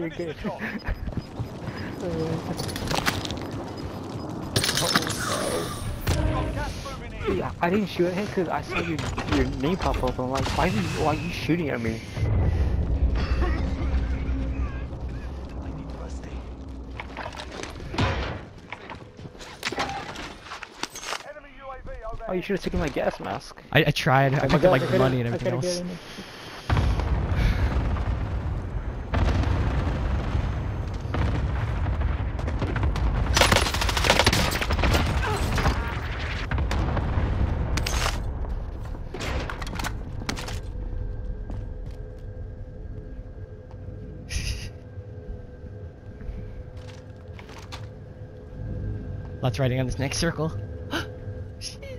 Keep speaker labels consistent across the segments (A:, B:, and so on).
A: you're good. Yeah, I didn't shoot at him because I saw your name pop up. I'm like, why are you shooting at me? Oh, you should have taken my gas mask.
B: I tried. I took like the money and everything else. Let's riding on this next circle. Shit.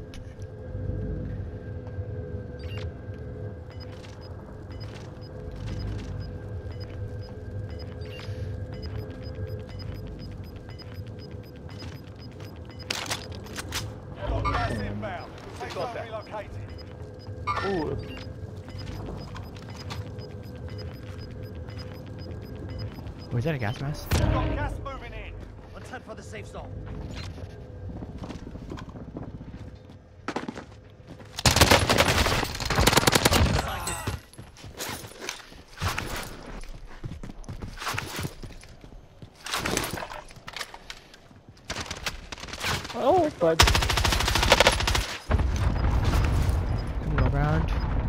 A: Ooh.
B: Was that a gas mask?
C: Gas moving in. Let's head for the safe zone.
A: Oh, but
B: Go around.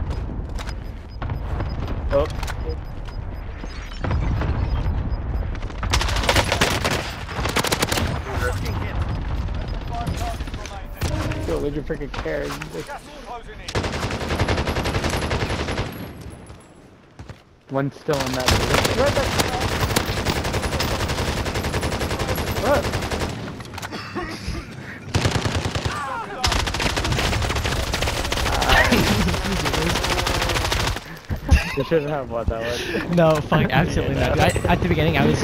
A: oh. Yo, did you freaking care? One's still in that. What? You shouldn't have bought that one.
B: No, fuck, absolutely not. At the beginning, I was